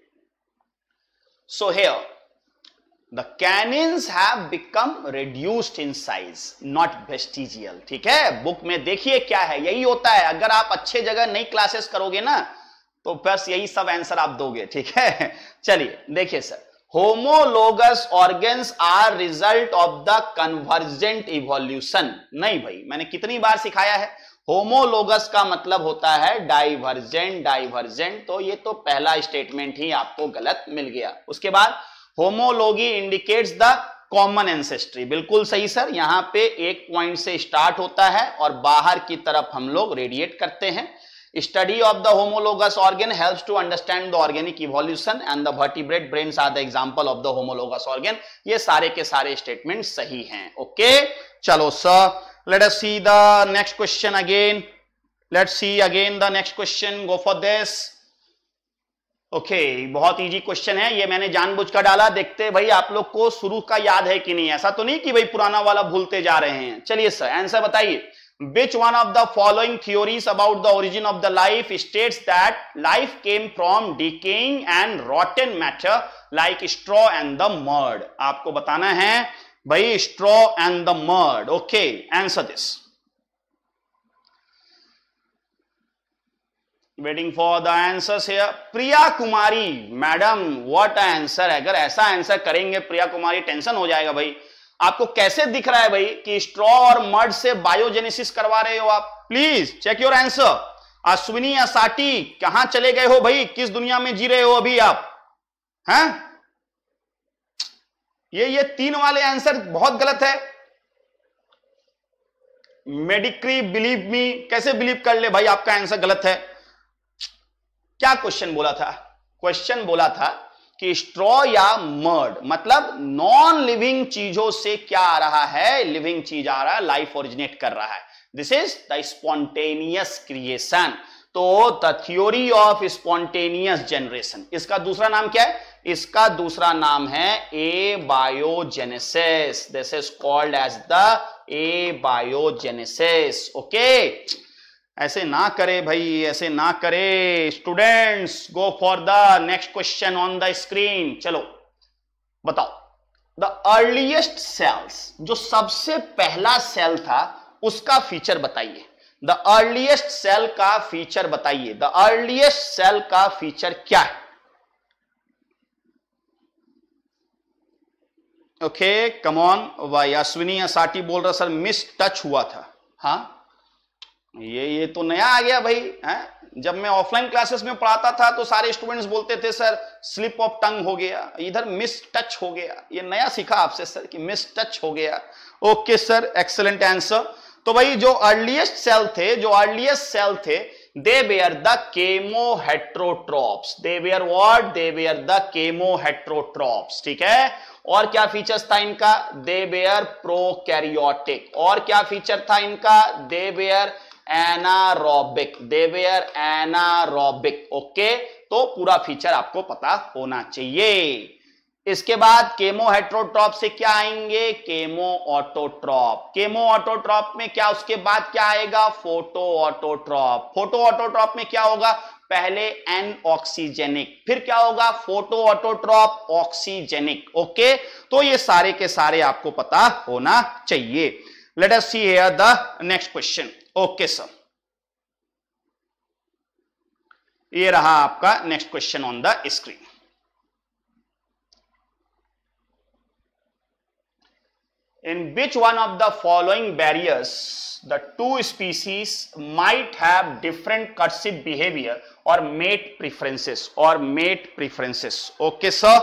so here the canines have become reduced in size, not vestigial. ठीक है, बुक में देखिए क्या है, यही होता है। अगर आप अच्छे जगह नई क्लासेस करोगे ना तो बस यही सब आंसर आप दोगे। ठीक है, चलिए देखिए sir, homologous organs are result of the convergent evolution. नहीं भाई, मैंने कितनी बार सिखाया है, होमोलोगस का मतलब होता है डाइवर्जेंट। तो ये तो पहला स्टेटमेंट ही आपको गलत मिल गया। उसके बाद homology indicates the common ancestry, बिल्कुल सही सर। यहां पे एक पॉइंट से स्टार्ट होता है और बाहर की तरफ हम लोग रेडिएट करते हैं। Study of the homologous organ helps to understand the organic evolution and the vertebrate brains are the example of the homologous organ. ये सारे के सारे स्टेटमेंट सही हैं। ओके, चलो sir, let us see the next question again. Let's see again the next question. Go for this. Okay, बहुत easy question है ये, मैंने जानबूझकर डाला। देखते भाई आप लोग को शुरू का याद है कि नहीं। ऐसा तो नहीं कि भाई पुराना वाला भूलते जा रहे हैं। चलिए सर, आंसर बताइए। Which one of the following theories about the origin of the life states that life came from decaying and rotten matter like straw and the mud? आपको बताना है भाई, straw and the mud. Okay, answer this. Waiting for the answers here. Priya Kumari, madam what answer. अगर ऐसा answer करेंगे Priya Kumari tension हो जाएगा भाई। आपको कैसे दिख रहा है भाई कि स्ट्रॉ और मड से बायोजेनेसिस करवा रहे हो आप? Please check your answer. Ashwini Asati कहां चले गए हो भाई? किस दुनिया में जी रहे हो अभी आप? हैं? ये तीन वाले आंसर बहुत गलत है। मेडिक्री बिलीव मी, कैसे बिलीव कर ले भाई आपका आंसर गलत है? क्या क्वेश्चन बोला था? क्वेश्चन बोला था कि स्ट्रॉ या मर्ड, मतलब नॉन लिविंग चीजों से क्या आ रहा है? लिविंग चीज आ रहा है, लाइफ ओरिजिनेट कर रहा है। This is the spontaneous creation. तो the theory of spontaneous generation, इसका दूसरा नाम क्या है? इसका दूसरा नाम है abiogenesis. This is called as the abiogenesis. Okay, ऐसे ना करे भाई, ऐसे ना करे। Students go for the next question on the screen. चलो बताओ, द अर्लीस्ट सेल्स, जो सबसे पहला सेल था उसका फीचर बताइए। द अर्लीस्ट सेल का फीचर बताइए। द अर्लीस्ट सेल का फीचर क्या है? Okay come on. Why Ashwini Asati बोल रहा सर मिस टच हुआ था। हाँ, ये तो नया आ गया भाई है? जब मैं ऑफलाइन क्लासेस में पढ़ाता था तो सारे स्टूडेंट्स बोलते थे सर स्लिप ऑफ टंग हो गया, इधर मिस टच हो गया। ये नया सीखा आपसे सर कि मिस टच हो गया। Okay sir, excellent answer. तो भाई जो अर्लीस्ट सेल थे, they were the chemoheterotrophs. They were what? They were the chemoheterotrophs. ठीक है। और क्या फीचर्स था इनका? They were prokaryotic. और क्या फीचर था इनका? They were anaerobic. They were anaerobic. Okay, तो पूरा फीचर आपको पता होना चाहिए। इसके बाद केमो हेट्रोट्रॉप से क्या आएंगे? Chemo autotroph. केमो ऑटोट्रॉप में क्या, उसके बाद क्या आएगा? Photo autotroph. फोटो ऑटोट्रॉप में क्या होगा? पहले एन ऑक्सीजेनिक, फिर क्या होगा? Photo autotroph oxygenic. ओके, तो ये सारे के सारे आपको पता होना चाहिए। Let us see here the next question. Okay sir, ये रहा आपका next question on the screen. In which one of the following barriers the two species might have different courtship behavior or mate preferences? Okay sir,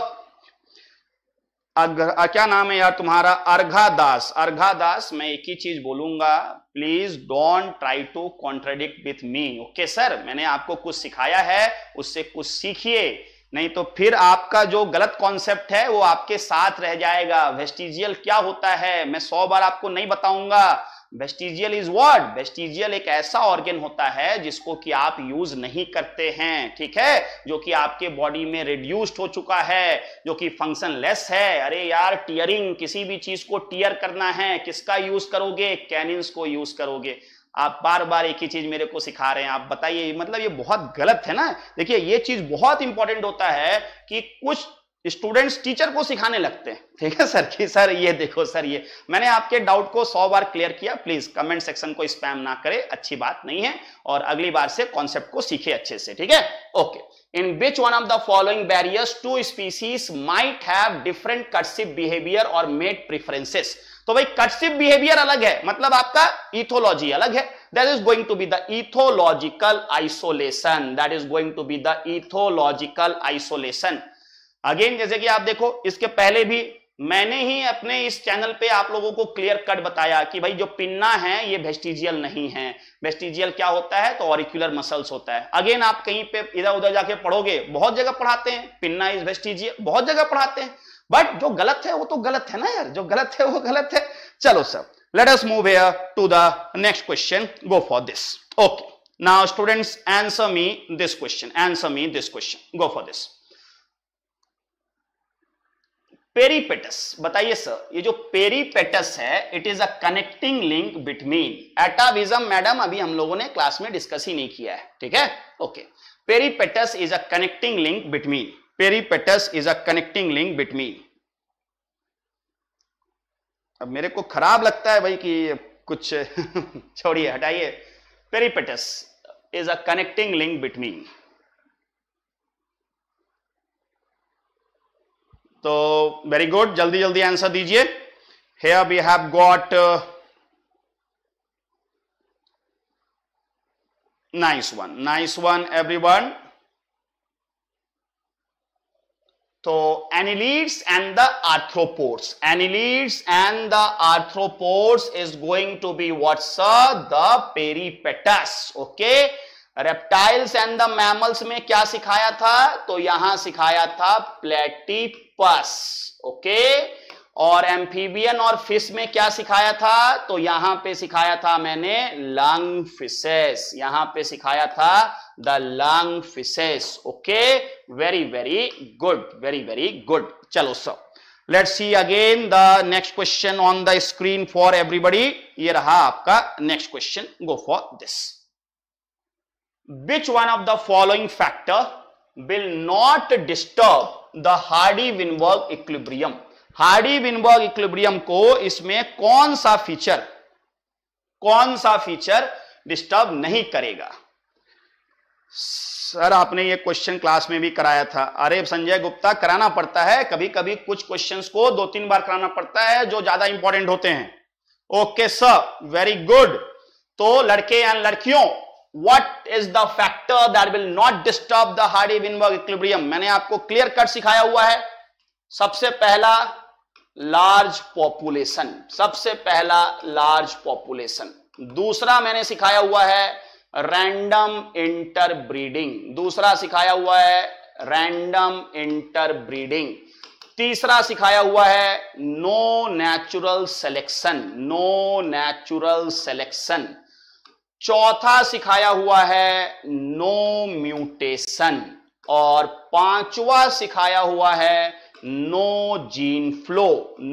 क्या नाम है यार तुम्हारा? अर्घा दास। अर्घा दास, मैं एक ही चीज बोलूंगा, please don't try to contradict with me. Okay sir, मैंने आपको कुछ सिखाया है, उससे कुछ सीखिए, नहीं तो फिर आपका जो गलत कॉन्सेप्ट है वो आपके साथ रह जाएगा। वेस्टिजियल क्या होता है मैं 100 बार आपको नहीं बताऊंगा। Vestigial is what? वेस्टिजियल एक ऐसा ऑर्गन होता है जिसको कि आप यूज नहीं करते हैं, ठीक है, जो कि आपके बॉडी में रिड्यूस्ड हो चुका है, जो कि फंक्शनलेस है। अरे यार, टीयरिंग, किसी भी चीज को टीयर करना है, किसका यूज करोगे? कैनिन्स को यूज करोगे। आप बार बार एक ही चीज मेरे को सिखा रहे हैं, आप बताइए, मतलब ये बहुत गलत है ना। देखिए, ये चीज बहुत इंपॉर्टेंट होता है कि कुछ स्टूडेंट्स टीचर को सिखाने लगते हैं, ठीक है सर, कि सर ये देखो सर, ये मैंने आपके डाउट को 100 बार क्लियर किया। प्लीज कमेंट सेक्शन को स्पैम ना करे, अच्छी बात नहीं है, और अगली बार से कॉन्सेप्ट को सीखे अच्छे से, ठीक है। Okay, in which one of the following barriers to species might have different cursive behaviour और मेट प्रेफरेंसेस? तो भाई कर्सिव बिहेवियर अलग है, मतलब आपका इथोलॉजी अलग है। That is going to be the ethological isolation. That is going to be the ethological isolation. Again, जैसे कि आप देखो, इसके पहले भी मैंने ही अपने इस चैनल पे आप लोगों को क्लियर कट बताया कि भाई जो पिन्ना है ये वेस्टिजियल नहीं है। वेस्टिजियल क्या होता है? तो ऑरिक्यूलर मसल्स होता है। अगेन, आप कहीं पे इधर उधर जाके पढ़ोगे, बहुत जगह पढ़ाते हैं पिन्ना इज वेस्टिजियल, बहुत जगह पढ़ाते हैं, बट जो गलत है वो तो गलत है ना यार, जो गलत है वो गलत है। चलो sir, let us move here to the next question, go for this. Okay, now students answer me this question, answer me this question, go for this. Peripatus, बताइए सर, ये जो पेरीपेटस है, it is a connecting link between atavism. Madam, अभी हम लोगों ने class में discuss ही नहीं किया है, ठीक है। Okay, peripatus is a connecting link between, peripatus is a connecting link between. अब मेरे को खराब लगता है भाई कि कुछ छोड़िए, हटाइए। Peripatus, is a connecting link between. तो वेरी गुड, जल्दी जल्दी आंसर दीजिए. Here we have got nice one everyone. तो annelids and the arthropods. Annelids and the arthropods is going to be what, sir? The peripatus. Okay. Reptiles and the mammals में क्या सिखाया था? तो यहां सिखाया था प्लेटिपस. ओके. और एम्फीबियन और फिश में क्या सिखाया था? तो यहां पे सिखाया था मैंने लंग फिशेस. यहां पे सिखाया था the lung fishes. Okay. Very very good, very very good. चलो sir, let's see again the next question on the screen for everybody. ये रहा आपका next question. Go for this. Which one of the following factor will not disturb the Hardy-Weinberg equilibrium? Hardy-Weinberg equilibrium को इसमें कौन सा feature disturb नहीं करेगा? Sir आपने ये क्वेश्चन क्लास में भी कराया था. अरे संजय गुप्ता, कराना पड़ता है कभी कभी, कुछ क्वेश्चंस को 2-3 बार कराना पड़ता है जो ज्यादा इंपॉर्टेंट होते हैं. Okay sir, very good. तो लड़के या लड़कियों, What is the factor that will not disturb the Hardy-Weinberg equilibrium? मैंने आपको क्लियर कट सिखाया हुआ है. सबसे पहला लार्ज पॉपुलेशन. सबसे पहला लार्ज पॉपुलेशन. दूसरा मैंने सिखाया हुआ है रैंडम इंटरब्रीडिंग. दूसरा सिखाया हुआ है रैंडम इंटरब्रीडिंग. तीसरा सिखाया हुआ है no natural selection. No natural selection. चौथा सिखाया हुआ है नो म्यूटेशन. और पांचवा सिखाया हुआ है no gene flow.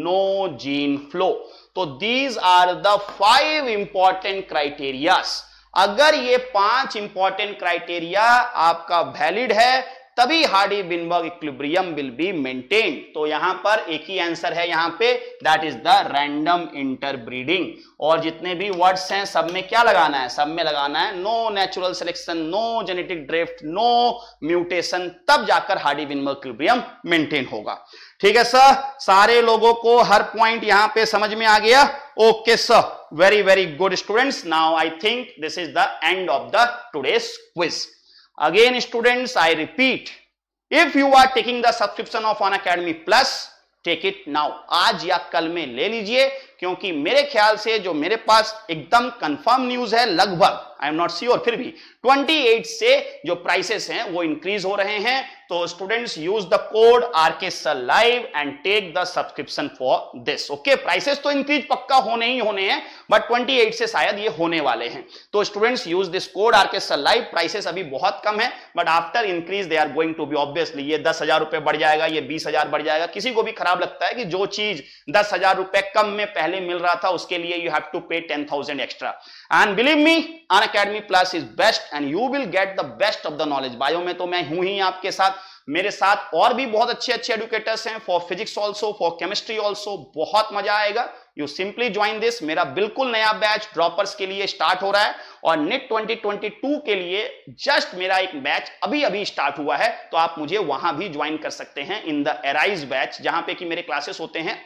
No gene flow. तो these are the 5 important criterias. अगर ये 5 इंपॉर्टेंट क्राइटेरिया आपका वैलिड है तभी Hardy Weinberg equilibrium will be maintain. तो यहां पर एक ही आंसर है यहां पे, that is the random interbreeding. और जितने भी वर्ड्स हैं सब में क्या लगाना है? सब में लगाना है no natural selection, no genetic drift, no mutation. तब जाकर हार्डी-विनबर्ग इक्विलिब्रियम मेंटेन होगा. ठीक है सर, सारे लोगों को हर पॉइंट यहां पे समझ में आ गया? Okay sir, very very good students. Now I think this is the end of the today's quiz. Again students, I repeat, if you are taking the subscription of Unacademy Plus, take it now. आज या कल में ले लीजिए, क्योंकि मेरे ख्याल से जो मेरे पास एकदम कंफर्म न्यूज है, लगभग आई एम नॉट श्योर, फिर भी 28 से जो प्राइसेस हैं वो इंक्रीज हो रहे हैं. तो students use the code RK Sir Live and take the subscription for this. Okay, prices तो इंक्रीज पक्का होने ही होने हैं, बट 28 से शायद ये होने वाले हैं. तो students use this code RK Sir Live. Prices अभी बहुत कम है, but after increase they are going to be obviously. ये 10,000 रुपए बढ़ जाएगा, ये 20,000 बढ़ जाएगा. किसी को भी खराब लगता है कि जो चीज 10,000 रुपए कम में पहले मिल रहा था उसके लिए you have to pay 10,000 extra. And believe me, Unacademy Plus is best and you will get the best of the knowledge. Bio में तो मैं हूं ही आपके साथ. मेरे साथ और भी बहुत अच्छे अच्छे एडुकेटर्स हैं, for physics also, for chemistry also. बहुत मजा आएगा. You simply join this. मेरा बिल्कुल नया बैच ड्रॉपर्स के लिए स्टार्ट हो रहा है, और नेट 2022 के लिए जस्ट मेरा एक बैच अभी अभी स्टार्ट हुआ है. तो आप मुझे वहां भी ज्वाइन कर सकते हैं इन द एराइज बैच, जहां पे कि मेरे क्लासेस होते हैं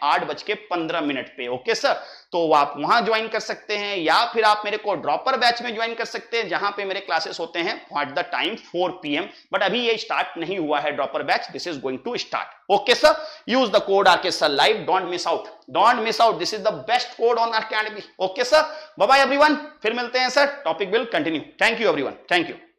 8:15 पे. ओके सर, तो आप वहां ज्वाइन कर सकते हैं, या फिर आप मेरे को ड्रॉपर बैच में ज्वाइन कर सकते हैं, जहां पे मेरे क्लासेस होते हैं at the time 4 PM. But अभी ये स्टार्ट नहीं हुआ है dropper batch. This is going to start. Okay sir, use the code RK Sir Live. Don't miss out, don't miss out. This is the best code on Unacademy. Okay sir, bye bye everyone. फिर मिलते हैं sir. Topic will continue. Thank you everyone. Thank you.